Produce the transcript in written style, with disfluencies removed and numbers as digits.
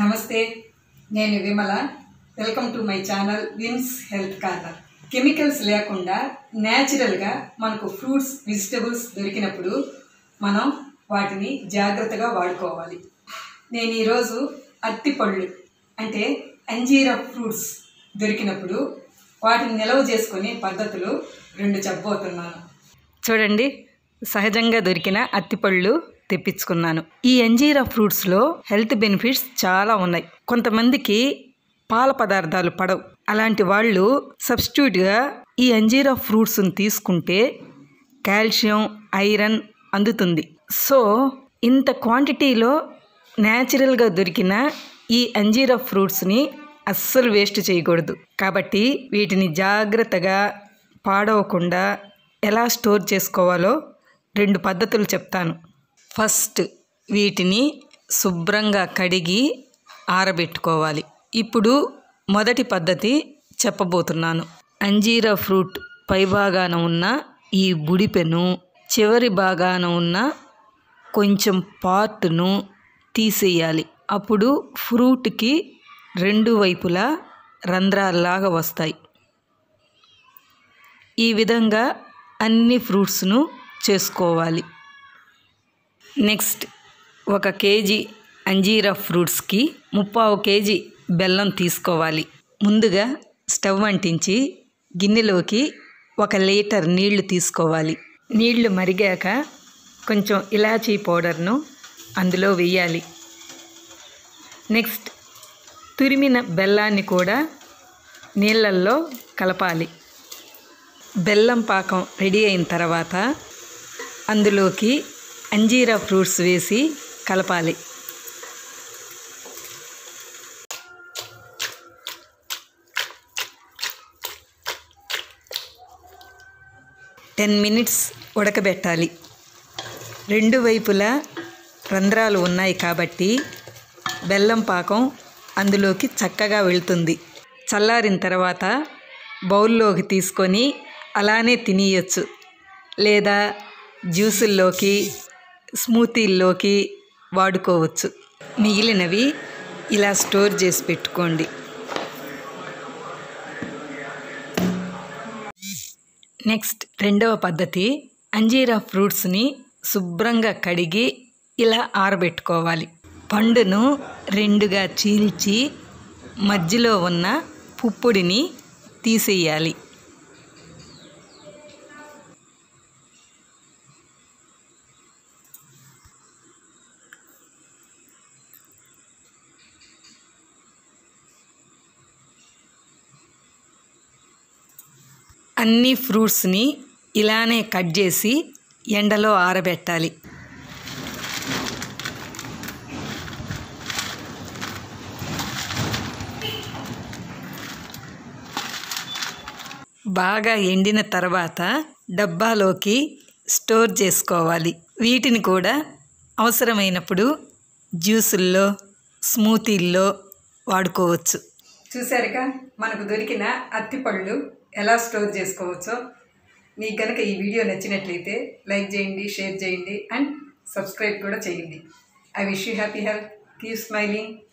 నమస్తే, నేను Vimala. Welcome to my channel Vims health corner. Chemicals లేకుండా న్యాచురల్గా మనకు ఫ్రూట్స్, వెజిటబుల్స్ దొరికినప్పుడు మనం వాటిని జాగ్రత్తగా వాడుకోవాలి. నేను ఈరోజు అత్తిపళ్ళు అంటే అంజీరా ఫ్రూట్స్ దొరికినప్పుడు వాటిని నిల్వ చేసుకునే పద్ధతులు 2 చెప్పబోతున్నాను. చూడండి, సహజంగా దొరికిన అత్తిపళ్ళు తెప్పించుకున్నాను. ఈ అంజీరా ఫ్రూట్స్లో హెల్త్ బెనిఫిట్స్ చాలా ఉన్నాయి. కొంతమందికి పాల పదార్థాలు పడవు. అలాంటి వాళ్ళు సబ్స్టిట్యూట్గా ఈ అంజీరా ఫ్రూట్స్ని తీసుకుంటే కాల్షియం, ఐరన్ అందుతుంది. సో ఇంత క్వాంటిటీలో న్యాచురల్గా దొరికిన ఈ అంజీరా ఫ్రూట్స్ని అస్సలు వేస్ట్ చేయకూడదు. కాబట్టి వీటిని జాగ్రత్తగా పాడవకుండా ఎలా స్టోర్ చేసుకోవాలో 2 పద్ధతులు చెప్తాను. ఫస్ట్, వీటిని శుభ్రంగా కడిగి ఆరబెట్టుకోవాలి. ఇప్పుడు మొదటి పద్ధతి చెప్పబోతున్నాను. అంజీరా ఫ్రూట్ పైభాగాన ఉన్న ఈ బుడిపెను, చివరి భాగాన ఉన్న కొంచెం పార్ట్ను తీసేయాలి. అప్పుడు ఫ్రూట్కి 2 వైపులా రంధ్రాల్లాగా వస్తాయి. ఈ విధంగా అన్ని ఫ్రూట్స్ను చేసుకోవాలి. నెక్స్ట్, 1 కేజీ అంజీరా ఫ్రూట్స్కి 3/4 కేజీ బెల్లం తీసుకోవాలి. ముందుగా స్టవ్ అంటించి గిన్నెలోకి 1 లీటర్ నీళ్లు తీసుకోవాలి. నీళ్లు మరిగాక కొంచెం ఇలాచీ పౌడర్ను అందులో వేయాలి. నెక్స్ట్, తురిమిన బెల్లాన్ని కూడా నీళ్ళల్లో కలపాలి. బెల్లం పాకం రెడీ అయిన తర్వాత అందులోకి అంజీరా ఫ్రూట్స్ వేసి కలపాలి. Ten minutes ఉడకబెట్టాలి. 2 వైపులా రంధ్రాలు ఉన్నాయి కాబట్టి బెల్లం పాకం అందులోకి చక్కగా వెళ్తుంది. చల్లారిన తర్వాత బౌల్లోకి తీసుకొని అలానే తినేయచ్చు, లేదా జ్యూసుల్లోకి, స్మూతీల్లోకి వాడుకోవచ్చు. మిగిలినవి ఇలా స్టోర్ చేసి పెట్టుకోండి. నెక్స్ట్, 2వ పద్ధతి, అంజీరా ఫ్రూట్స్ని శుభ్రంగా కడిగి ఇలా ఆరబెట్టుకోవాలి. పండును 2గా చీల్చి మధ్యలో ఉన్న పుప్పొడిని తీసేయాలి. అన్ని ఫ్రూట్స్ని ఇలానే కట్ చేసి ఎండలో ఆరబెట్టాలి. బాగా ఎండిన తర్వాత డబ్బాలోకి స్టోర్ చేసుకోవాలి. వీటిని కూడా అవసరమైనప్పుడు జ్యూసుల్లో, స్మూతీల్లో వాడుకోవచ్చు. చూసారుగా, మనకు దొరికిన అత్తిపళ్ళు ఎలా స్టోర్ చేసుకోవచ్చో. మీకు కనుక ఈ వీడియో నచ్చినట్లయితే లైక్ చేయండి, షేర్ చేయండి అండ్ సబ్స్క్రైబ్ కూడా చేయండి. I wish you happy health. Keep smiling.